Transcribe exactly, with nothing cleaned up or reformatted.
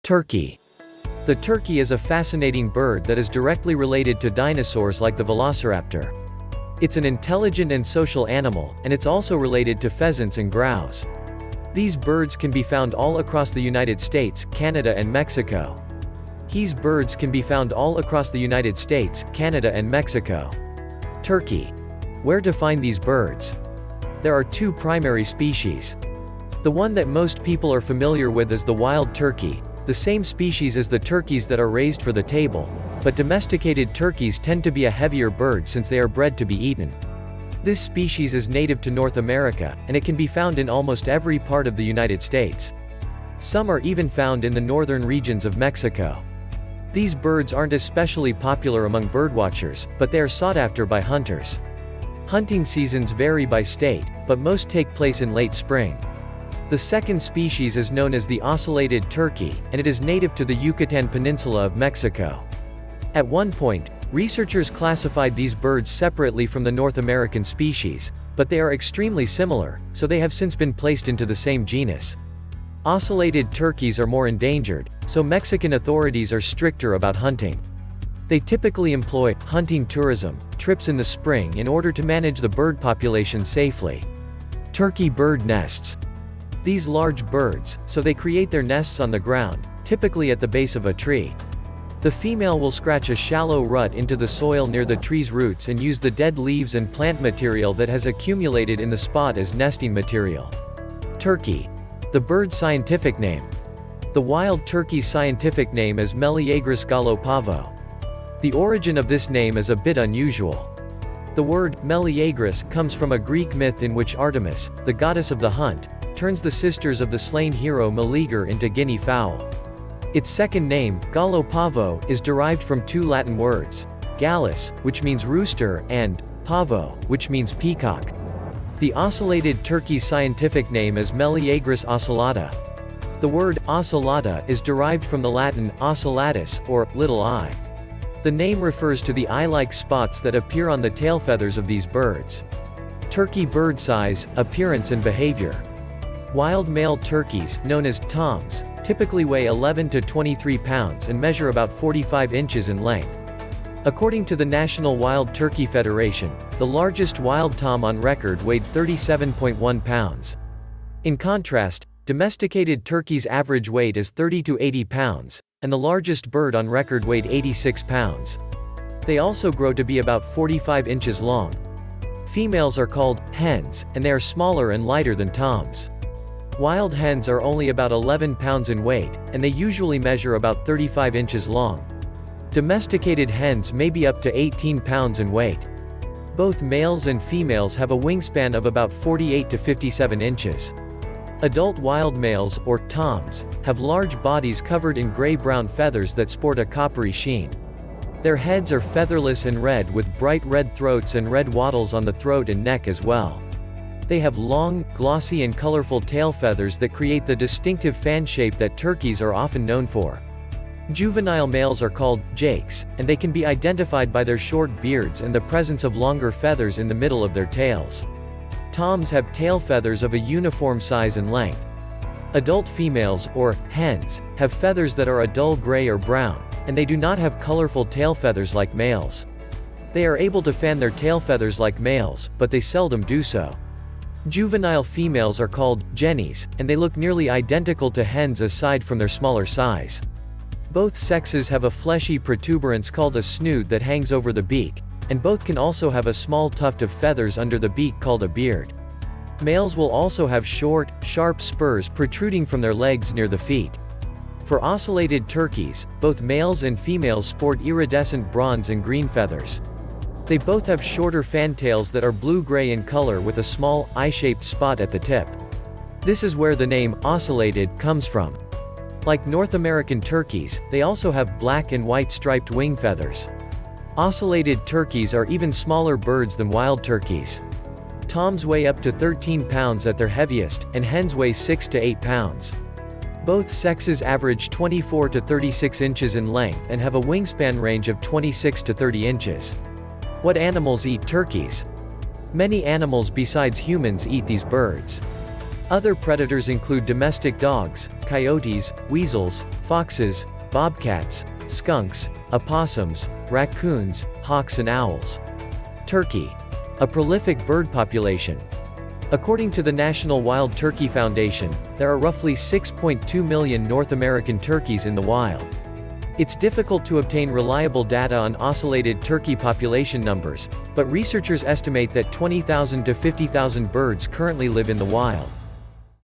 Turkey. The turkey is a fascinating bird that is directly related to dinosaurs like the velociraptor. It's an intelligent and social animal, and it's also related to pheasants and grouse. These birds can be found all across the United States, Canada and Mexico. These birds can be found all across the United States, Canada and Mexico. Turkey. Where to find these birds? There are two primary species. The one that most people are familiar with is the wild turkey, the same species as the turkeys that are raised for the table, but domesticated turkeys tend to be a heavier bird since they are bred to be eaten. This species is native to North America, and it can be found in almost every part of the United States. Some are even found in the northern regions of Mexico. These birds aren't especially popular among birdwatchers, but they are sought after by hunters. Hunting seasons vary by state, but most take place in late spring. The second species is known as the ocellated turkey, and it is native to the Yucatan Peninsula of Mexico. At one point, researchers classified these birds separately from the North American species, but they are extremely similar, so they have since been placed into the same genus. Ocellated turkeys are more endangered, so Mexican authorities are stricter about hunting. They typically employ hunting tourism trips in the spring in order to manage the bird population safely. Turkey bird nests. These large birds, so they create their nests on the ground, typically at the base of a tree. The female will scratch a shallow rut into the soil near the tree's roots and use the dead leaves and plant material that has accumulated in the spot as nesting material. Turkey. The bird's scientific name. The wild turkey's scientific name is Meleagris gallopavo. The origin of this name is a bit unusual. The word Meleagris comes from a Greek myth in which Artemis, the goddess of the hunt, turns the sisters of the slain hero Meleager into guinea fowl. Its second name, gallopavo, is derived from two Latin words, gallus, which means rooster, and pavo, which means peacock. The ocellated turkey's scientific name is Meleagris ocellata. The word ocellata is derived from the Latin ocellatus, or little eye. The name refers to the eye-like spots that appear on the tail feathers of these birds. Turkey bird size, appearance and behavior. Wild male turkeys, known as toms, typically weigh eleven to twenty-three pounds and measure about forty-five inches in length. According to the National Wild Turkey Federation, the largest wild tom on record weighed thirty-seven point one pounds. In contrast, domesticated turkeys' average weight is thirty to eighty pounds, and the largest bird on record weighed eighty-six pounds. They also grow to be about forty-five inches long. Females are called hens, and they are smaller and lighter than toms. Wild hens are only about eleven pounds in weight, and they usually measure about thirty-five inches long. Domesticated hens may be up to eighteen pounds in weight. Both males and females have a wingspan of about forty-eight to fifty-seven inches. Adult wild males, or toms, have large bodies covered in gray-brown feathers that sport a coppery sheen. Their heads are featherless and red with bright red throats and red wattles on the throat and neck as well. They have long, glossy and colorful tail feathers that create the distinctive fan shape that turkeys are often known for. Juvenile males are called jakes, and they can be identified by their short beards and the presence of longer feathers in the middle of their tails. Toms have tail feathers of a uniform size and length. Adult females, or hens, have feathers that are a dull gray or brown, and they do not have colorful tail feathers like males. They are able to fan their tail feathers like males, but they seldom do so. Juvenile females are called jennies, and they look nearly identical to hens aside from their smaller size. Both sexes have a fleshy protuberance called a snood that hangs over the beak, and both can also have a small tuft of feathers under the beak called a beard. Males will also have short, sharp spurs protruding from their legs near the feet. For ocellated turkeys, both males and females sport iridescent bronze and green feathers. They both have shorter fantails that are blue-gray in color with a small, eye-shaped spot at the tip. This is where the name ocellated comes from. Like North American turkeys, they also have black and white striped wing feathers. Ocellated turkeys are even smaller birds than wild turkeys. Toms weigh up to thirteen pounds at their heaviest, and hens weigh six to eight pounds. Both sexes average twenty-four to thirty-six inches in length and have a wingspan range of twenty-six to thirty inches. What animals eat turkeys? Many animals besides humans eat these birds. Other predators include domestic dogs, coyotes, weasels, foxes, bobcats, skunks, opossums, raccoons, hawks and owls. Turkey. A prolific bird population. According to the National Wild Turkey Foundation, there are roughly six point two million North American turkeys in the wild. It's difficult to obtain reliable data on oscillated turkey population numbers, but researchers estimate that twenty thousand to fifty thousand birds currently live in the wild.